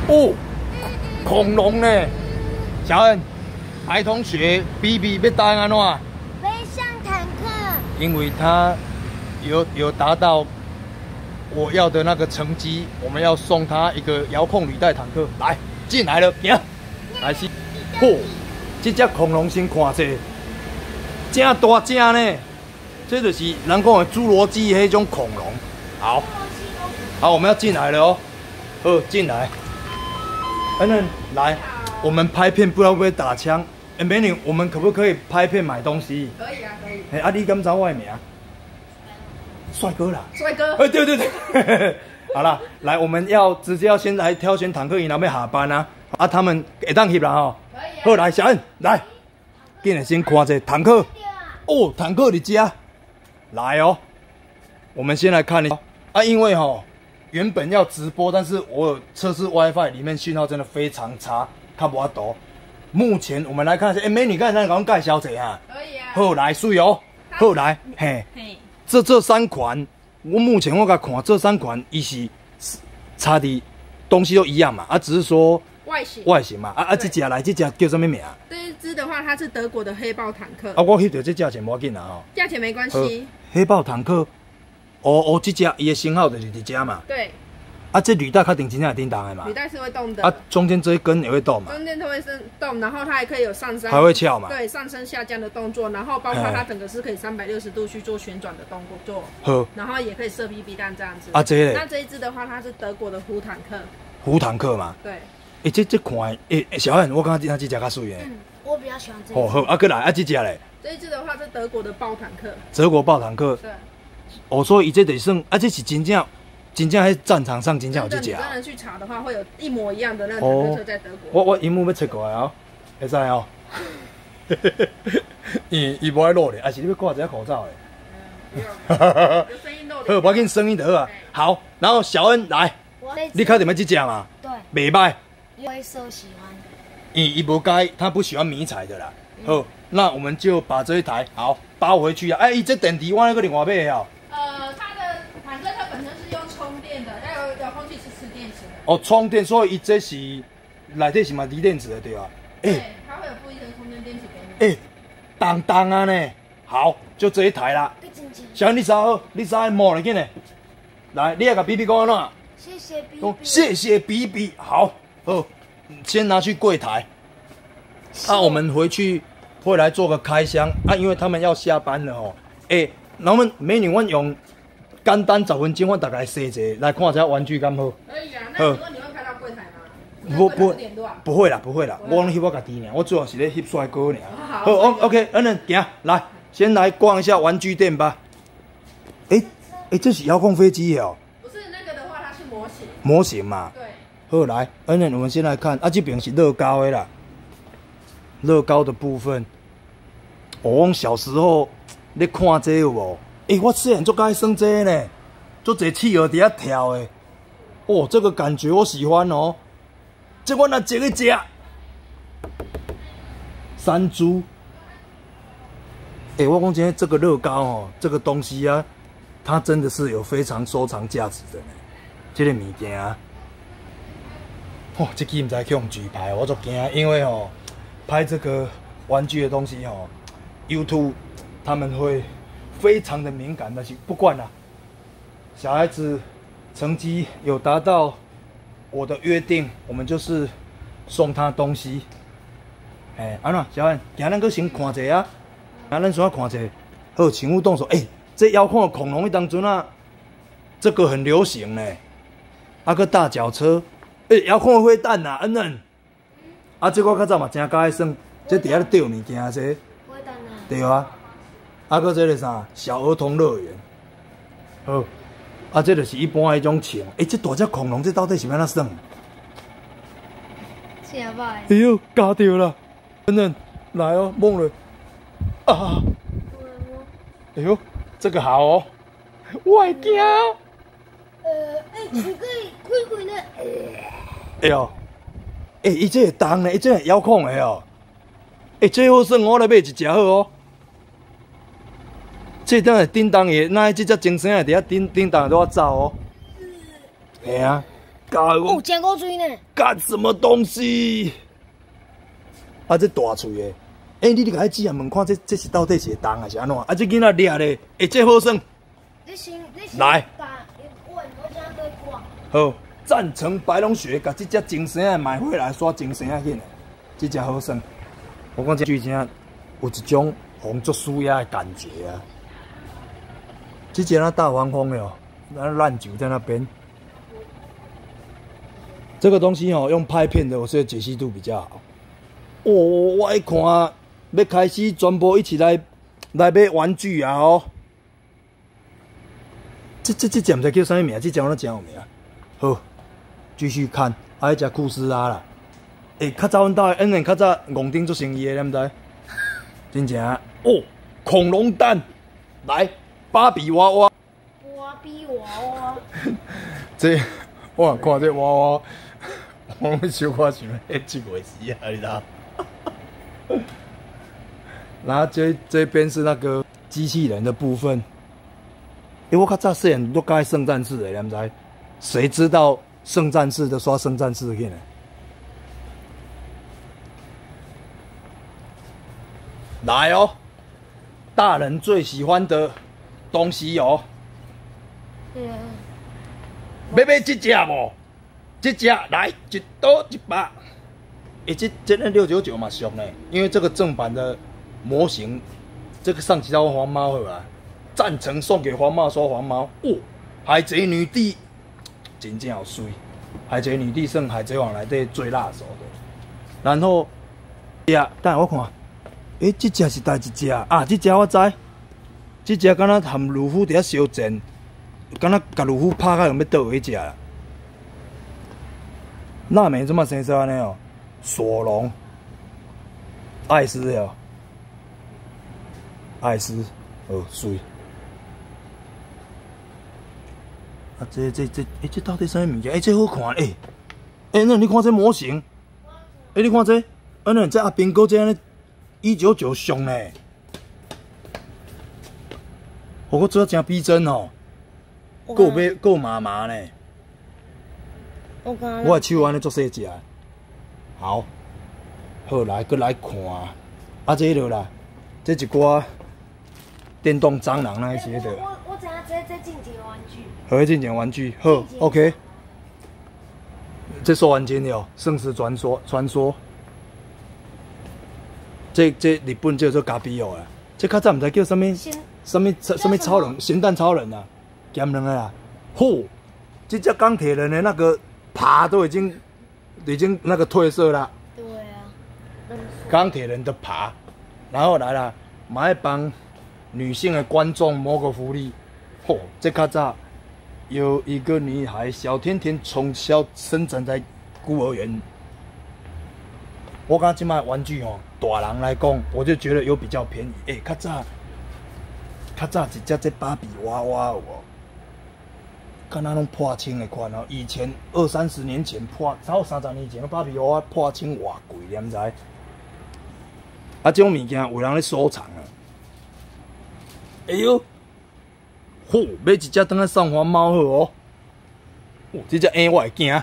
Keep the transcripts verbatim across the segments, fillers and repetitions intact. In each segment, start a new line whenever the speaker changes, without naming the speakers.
哦，恐龙呢？小恩，白同学 B B 要答应安怎？
飞上坦克。
因为他有有达到我要的那个成绩，我们要送他一个遥控履带坦克。来，进来了，行，来是，嚯，这只恐龙先看者，真大只呢，这就是人讲的侏罗纪迄种恐龙。好，好，我们要进来了哦。好，进来。恩恩，来，我们拍片不知道会不会打枪？哎，美女，我们可不可以拍片买东西？
可以啊，可以。
哎，啊，你敢知我的名？帅哥啦！
帅哥。
哎，对对对，好啦，来，我们要直接要先来挑选坦克营，然后要下班啊。啊，他们会当翕啦吼。
可以啊。
好，来，小恩，来，今日先看这坦克。哦，坦克你家，来哦。我们先来看一下啊，因为吼原本要直播，但是我有测试 WiFi， 里面讯号真的非常差，看不到。目前我们来看一下，哎，美女，刚才那讲介绍者哈。
可以啊。
好，来，水哦。好，来，嘿。嘿。这这三款，我目前我甲看这三款，伊是差的东西都一样嘛，啊，只是说
外形
外形嘛，啊啊，这只来，这只叫什么名啊？
这一只的话，它是德国的黑豹坦克。
啊，我翕到这价钱无要紧啦吼。
价钱没关系。
黑豹坦克，哦哦，这只伊的型号就是这只嘛。
对。
啊，这履带确定真正会叮当的嘛？
履带是会动的。
啊，中间这一根也会动嘛？
中间它会是动，然后它还可以有上升，
还会翘嘛？
对，上升下降的动作，然后包括它整个是可以三百六十度去做旋转的动作。
好。
然后也可以射 B B 弹这样子。
啊，这个。
那这一支的话，它是德国的虎坦克。
虎坦克嘛？
对。
哎，这这款，哎，小汉，我感觉这这只较水诶。
嗯，我比较喜欢这个。
哦好，啊，过来，啊，这只嘞？
这一支的话是德国的豹坦克。
德国豹坦克。
对。
哦，所以伊这得算，啊，这是真正。真正喺战场上真正有这只啊！
真的去查的话，会有一模一样的那个坦克车在德国。
我我荧幕要切过来哦，会使哦。伊伊无爱录咧，还是你要挂一只口罩咧？
嗯，不用。有声音录的。
好，不要紧，声音就好啊。好，然后小恩来，你确定要这只嘛？
对。
袂歹。
灰色喜欢。
伊伊无该，他不喜欢迷彩的啦。好，那我们就把这一台好包回去啊。哎，伊这电池我那个另外买哦。
呃，它的坦克它本身是用充电的，要有遥控器是吃电池的。
哦，充电，所以伊这是内底是嘛锂电池的对吧？
哎、欸，它会有附一层充电电池给你。
哎，当当啊呢，好，就这一台啦。小恩，你稍好，你稍摸了紧呢。来，你来甲 B B 讲安怎？
谢谢 B B。
谢谢 B B， 好，好，先拿去柜台。啊，我们回去会来做个开箱啊，因为他们要下班了哦。哎、欸，那我们美女，我用简单十分钟，我大概设一下来看一下玩具敢好。
可以啊，那请问你会开到柜台吗？
不不不会啦，不会啦，我翕我家己尔，我主要是咧翕帅哥尔。好 ，OK， 嗯嗯，行，来，先来逛一下玩具店吧。哎、欸、哎、欸，这是遥控飞机哦。
不是那个的话，它是模型。
模型嘛。对。好，来，嗯嗯，我们先来看，啊，这边是乐高的啦。乐高的部分，哦、我小时候咧看这有无？哎、欸，我虽然做该生这呢，做这企鹅底下跳的，哦，这个感觉我喜欢哦。这我拿这个吃，山猪。哎、欸，我讲今这个乐高哦，这个东西啊，它真的是有非常收藏价值的呢。这个物件啊，哦，这支唔知去用举牌，我足惊，因为哦。拍这个玩具的东西哦 ，YouTube 他们会非常的敏感，但是不管啦，小孩子成绩有达到我的约定，我们就是送他东西。哎、欸，安怎小安，今咱搁先看一下啊，啊，咱先看一下。好，请勿动手。哎、欸，这遥控的恐龙，当阵啊，这个很流行呢。啊个大脚车，哎、欸，遥控的飞弹呐，嗯嗯。啊，这我较早嘛真喜欢耍，这底下咧钓物件这。对啊，啊，搁这个啥小儿童乐园。好，啊，这就是一般迄种枪。诶、欸，这大只恐龙，这到底是要安怎耍？
是啊，吧？
哎呦，夹到了！等等，来哦，摸了。啊！哎呦，这个好哦，我会惊。
呃，哎、欸，手可以开开呢。
哎呦！哎、欸，伊这会动呢，伊这会遥控的哦。哎、欸，最好算我来买一只好哦。这等下叮当的，那这只精神的伫遐叮叮当都要走哦。系啊， 干
哦，真够水呢！
干什么东西？啊，这大喙的，哎、欸，你你甲伊指下问看，这这是到底是会动还是安怎？啊，这囡仔掠咧，哎，这好算。
你先，你先
来
把碗我先给挂。
好，赞成白龙雪，甲这只精神的买回来刷精神啊紧的，这只好算。我讲这剧情有一种红足舒压的感觉啊。这只那大黄蜂的哦，那烂酒在那边。这个东西哦，用拍片的，我觉得解析度比较好。哦，我一看要开始全部一起来来买玩具啊！哦，这这这只唔知叫啥名，这只我哪真有名。好，继续看，啊，迄只库斯拉啦。诶、欸，较早阮兜的恩恩较早戆顶做生意的，你毋知？真正哦，恐龙蛋，来，芭比娃娃。
芭比娃娃。
这我看这娃娃，我小可想，迄一回事啊，你知道？然后这这边是那个机器人的部分。诶、欸，我较早细汉都介圣战士的，你毋知？谁知道圣战士的刷圣战士去呢？来哦，大人最喜欢的东西哦。
嗯。
要买这只无？这只来一刀一百。诶、欸，这这那六九九嘛俗呢，因为这个正版的模型，这个上几套黄猫好啊，赞成送给黄帽说黄猫哦，海贼女帝真正好水，海贼女帝算海贼王内底最辣手的。然后呀，等我看，诶、欸，这只是第一只啊？这只我知，这只敢若含鲁夫伫遐相战，敢若甲鲁夫拍到用要倒迄只啦。娜美怎么生出安尼哦？索隆，艾斯哦，艾斯，哦，水。啊，这这这，哎、欸，这到底啥物件？哎、欸，这好看哎！哎、欸，那你看这模型，哎、欸，你看这，啊，那这阿兵哥这样一九九上呢，我个做真逼真哦，够买够麻麻呢。我我手安尼做细只。好，好来，搁来看，啊，这落啦，这一寡电动蟑螂那一些的。
我我知影这这进阶玩具。
好，进阶玩具，好 ，OK。这说完真了，生死传说传说。这这日本叫做咖比奥啦，这较早唔知叫什么什么什么超人，咸蛋超人啊，咸两个啦。嚯，这只钢铁人的那个爬都已经。已经那个褪色了。
对啊。
钢铁人的爬，然后来了，马上帮女性的观众谋个福利。嚯、哦，这较早有一个女孩小甜甜从小生长在孤儿院。我讲这卖玩具哦，大人来讲，我就觉得有比较便宜。哎、欸，较早，较早一只这芭比娃娃有哦。敢那拢破千的款哦，以前二三十年前破，超三十年前的芭比娃娃破千偌贵，你毋知？啊，这种物件有人咧收藏啊。哎呦，嚯、哦，买一只当来送花猫好哦。哦，这只婴我会惊。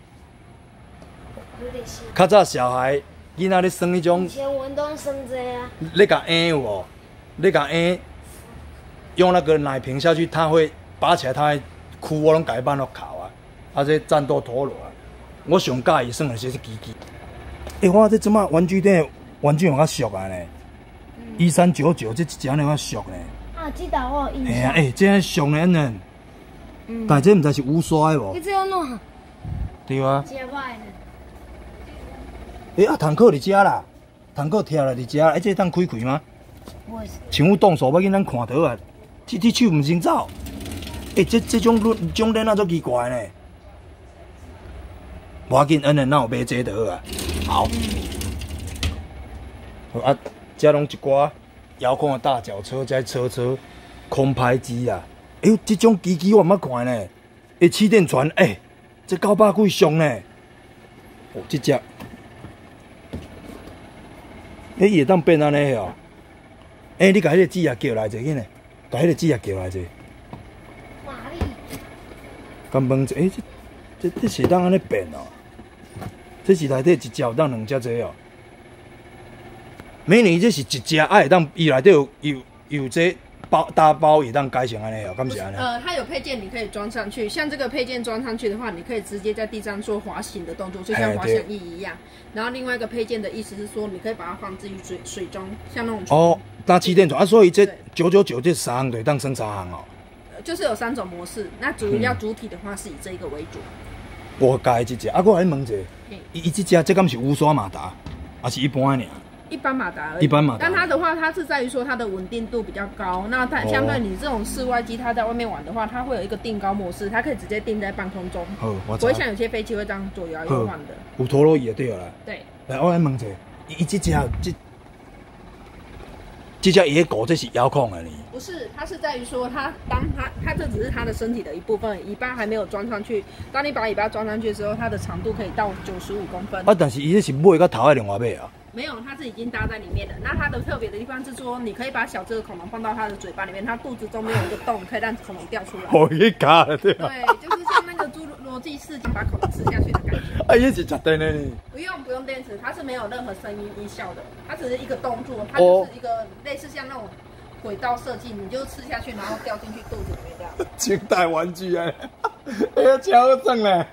较早小孩囡仔咧生迄种，
以前我都生这啊。
咧甲婴有无？咧甲婴用那个奶瓶下去，它会拔起来，它会。哭我拢改办落考啊，啊这战斗陀螺啊，我上介意算的是这机器。诶、欸，我这即马玩具店玩具有较俗啊呢，一三九九这一只有较俗呢。
啊，这道我有印象。
嘿啊，诶、欸，这俗呢呢，嗯、但这毋知是无刷的无？
你这样弄。
对啊。
真歹呢。
诶、欸、啊，坦克伫遮啦，坦克跳来伫遮，诶、欸，这当开开吗？
我是。
像有动手要紧咱看到啊，这这手毋先走。诶、欸，这这种轮种链啊，足奇怪呢。无要紧，恩恩，咱有买这就好啊。好。好啊，这拢一寡遥控的大脚车、加车车、空拍机啊。哎呦，这种机器我毋捌看呢。诶，气垫船，诶、欸，这九百几上呢。哦，这只。诶、欸，伊会当变安尼哦。诶、欸，你甲迄个指甲叫来者，紧嘞，甲迄个指甲叫来者。敢问者，哎、欸，这这这是当安尼变哦，这是内底一只有当两只这哦。美女这是一只，啊会当伊内底有有有这包大包也当改成安尼哦，敢是安尼？
呃，它有配件你可以装上去，像这个配件装上去的话，你可以直接在地上做滑行的动作，就像滑翔翼一样。然后另外一个配件的意思是说，你可以把它放置于水水中，像那种
哦，搭气垫床啊，所以这九九九这三行对当升三行哦。
就是有三种模式，那主要主体的话是以这一个为主。
我介这只，啊，我来问一下，伊伊这只这敢是无刷马达，还是一般的尔？
一般马达而已。
一般马达。
但它的话，它是在于说它的稳定度比较高。那它相对你这种室外机，它在外面玩的话，它会有一个定高模式，它可以直接定在半空中。
好，我
不会像有些飞机会这样左摇右晃的。
有陀螺仪就对了啦。
对。
来，我来问一下，伊这只这这只野狗这是遥控的呢？
不是，它是在于说它当它它这只是它的身体的一部分，尾巴还没有装上去。当你把尾巴装上去的时候，它的长度可以到九十五公分。
啊，但是伊这是尾甲头还另外买啊？
没有，它是已经搭在里面的。那它的特别的地方是说，你可以把小只的恐龙放到它的嘴巴里面，它肚子中间有一个洞，可以让恐龙掉出来。
哦，一卡了对吧？
对，就是像那个侏罗纪世界把恐龙吃下去的感觉。
啊，也是绝对的呢。
不用不用电池，它是没有任何声音音效的，它只是一个动作，它就是一个类似像那种轨道设计，你就吃下去，然后掉进去肚子里面这样。
清代玩具啊，哎呀，超好整嘞！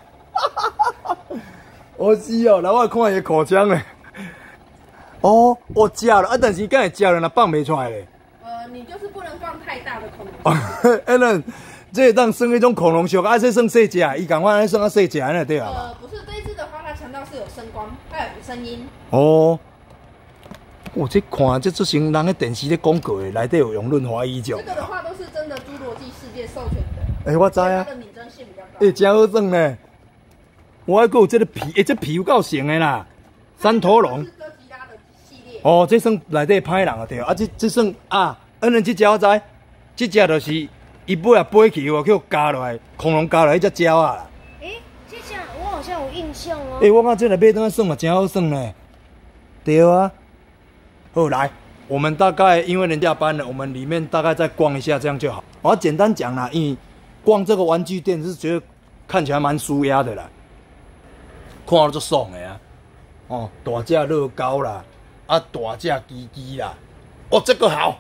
我是哦，来我看伊口腔嘞。哦，我食了啊，但是敢会食了，若放袂出来嘞。
呃，你就是不能放太大的恐龙。
哎，那这当算迄种恐龙熊，啊，这算细只，伊讲我安尼算啊细只安尼对啊。
呃，不是这一只的话，它强调是有声光，它有声音。
哦。我这看这做成人喺电视咧广告的，内底有用润滑液种。
这个的话都是真的侏罗纪世界授权的。
哎、欸，我知啊。
它的拟真性比较高。
哎、欸，真好整呢。我还有这个皮，哎、欸，这皮有够成的啦。三头龙。哦，这算内底歹人啊对啊，这这算啊，恩人这只我知，这只就是伊尾啊飞起哦，叫加落来，恐龙加落来迄只鸟啊。
诶、欸，这只我好像有印象哦。
诶、欸，我看这来买当算嘛，真好算呢。对啊。好，来，我们大概因为人家班了，我们里面大概再逛一下，这样就好。我要简单讲啦，因为逛这个玩具店是觉得看起来蛮舒压的啦，看到就爽的啊。哦，大只乐高啦。啊，大只鸡鸡啦！哦，这个好，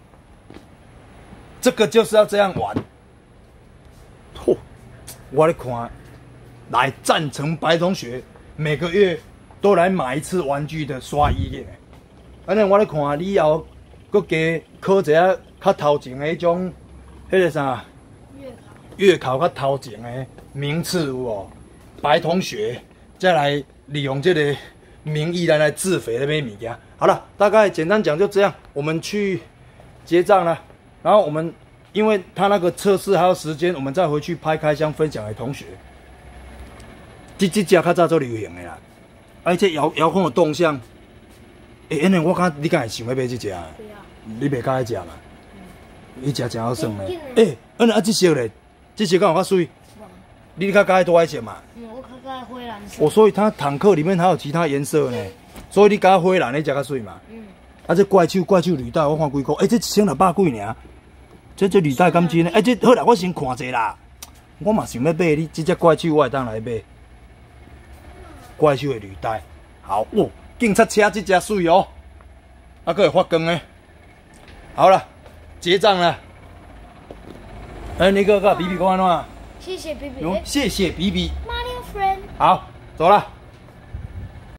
这个就是要这样玩。嚯，我来看，来赞成白同学每个月都来买一次玩具的刷一页。安尼我来看，以后搁加考一下较头前的迄种，迄个啥
月考，
月考较头前的名次有哦。白同学再来利用这个。名义来来自肥那边物件，好了，大概简单讲就这样，我们去结账了。然后我们因为他那个测试还有时间，我们再回去拍开箱分享给同学。这这只较早做流行的啦，而且遥遥控的动向，诶、欸，因为我感觉你敢会想要买这只啊？
对啊。
你袂介意食嘛？伊食真好耍的。
诶、
欸，嗯啊，这色咧，这色敢有较水？你较介意多一些嘛？
嗯，我较介意灰蓝色。
哦，所以它坦克里面还有其他颜色呢，所以你加灰蓝，你食较水嘛。嗯。啊，这怪兽怪兽履带我看几个，哎、欸，这一千六百几尔。这这履带敢真呢？哎、欸，这好啦，我先看者啦。我嘛想要买你这只怪兽，我会当来买。怪兽的履带，好哦，警察车这只水哦，啊，佫会发光呢。好了，结账了。哎、欸，你哥哥比比讲安怎？
谢谢 B B，
谢谢比比。
Mario friend。
好，走了。